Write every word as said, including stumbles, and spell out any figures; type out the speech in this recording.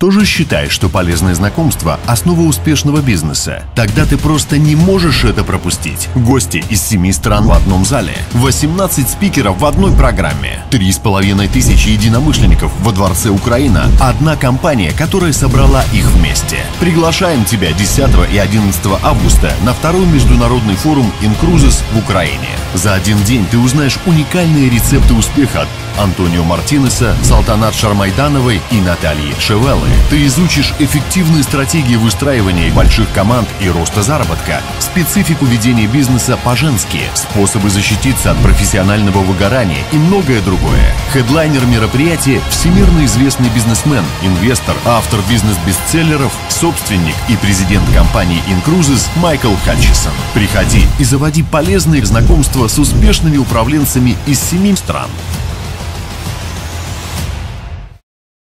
Тоже считаешь, что полезное знакомство – основа успешного бизнеса? Тогда ты просто не можешь это пропустить. Гости из семи стран в одном зале, восемнадцать спикеров в одной программе, три с половиной тысячи единомышленников во Дворце Украина, одна компания, которая собрала их вместе. Приглашаем тебя десятого и одиннадцатого августа на второй международный форум Incruises в Украине. За один день ты узнаешь уникальные рецепты успеха от Антонио Мартинеса, Салтанат Шармайдановой и Натальи Шевеллы. Ты изучишь эффективные стратегии выстраивания больших команд и роста заработка, специфику ведения бизнеса по-женски, способы защититься от профессионального выгорания и многое другое. Хедлайнер мероприятия – всемирно известный бизнесмен, инвестор, автор бизнес-бестселлеров, собственник и президент компании Incruises Майкл Хатчисон. Приходи и заводи полезные знакомства с успешными управленцами из семи стран.